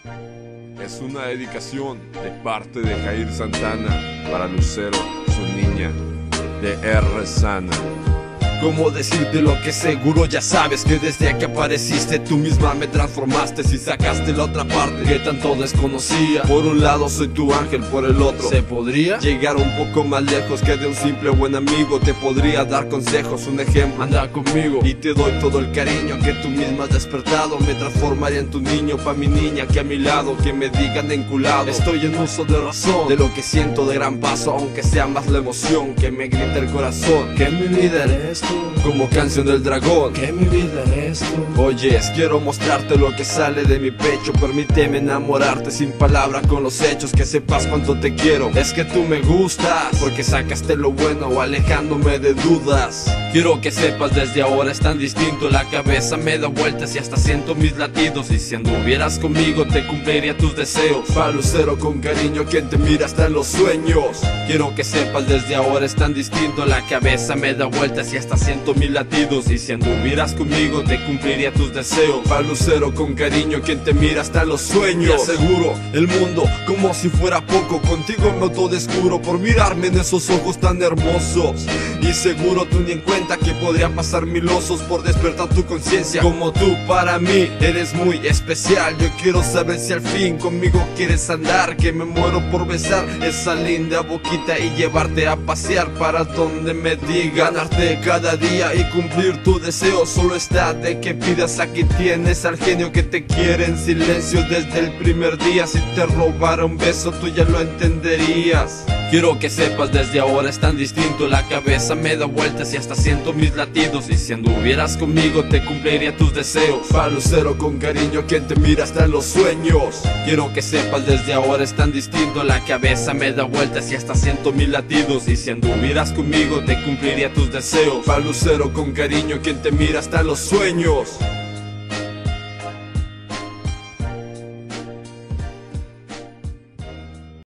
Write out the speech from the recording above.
Es una dedicación de parte de Jair Santana para Lucero, su niña de R. Sana. ¿Cómo decirte lo que seguro ya sabes? Que desde que apareciste tú misma me transformaste y sacaste la otra parte que tanto desconocía. Por un lado soy tu ángel, por el otro ¿se podría llegar un poco más lejos que de un simple buen amigo? Te podría dar consejos, un ejemplo, anda conmigo y te doy todo el cariño que tú misma has despertado. Me transformaría en tu niño, pa' mi niña que a mi lado, que me digan enculado. Estoy en uso de razón, de lo que siento de gran paso, aunque sea más la emoción que me grita el corazón. Que mi vida eres tú, como canción del dragón. Que mi vida eres tú. Oyes, quiero mostrarte lo que sale de mi pecho. Permíteme enamorarte sin palabras, con los hechos, que sepas cuánto te quiero. Es que tú me gustas, porque sacaste lo bueno, alejándome de dudas. Quiero que sepas desde ahora es tan distinto. La cabeza me da vueltas y hasta siento mis latidos. Y si anduvieras conmigo te cumpliría tus deseos. Pa' Lucero con cariño, quien te mira hasta en los sueños. Quiero que sepas desde ahora es tan distinto. La cabeza me da vueltas y hasta siento mis latidos. Y si anduvieras conmigo te cumpliría tus deseos. Pa' Lucero con cariño, quien te mira hasta en los sueños. Y aseguro el mundo como si fuera poco. Contigo me autodescubro por mirarme en esos ojos tan hermosos. Y seguro tú ni en cuenta que podrían pasar 1000 osos por despertar tu conciencia. Como tú para mí eres muy especial. Yo quiero saber si al fin conmigo quieres andar, que me muero por besar esa linda boquita y llevarte a pasear para donde me diga. Ganarte cada día y cumplir tu deseo. Solo está de que pidas, aquí tienes al genio que te quiere en silencio desde el primer día. Si te robara un beso tú ya lo entenderías. Quiero que sepas desde ahora es tan distinto. La cabeza me da vueltas y hasta siento mis latidos. Y si anduvieras conmigo te cumpliría tus deseos. Pa' Lucero con cariño, quien te mira hasta en los sueños. Quiero que sepas desde ahora es tan distinto. La cabeza me da vueltas y hasta siento mis latidos. Y si anduvieras conmigo te cumpliría tus deseos. Pa' Lucero con cariño, quien te mira hasta en los sueños.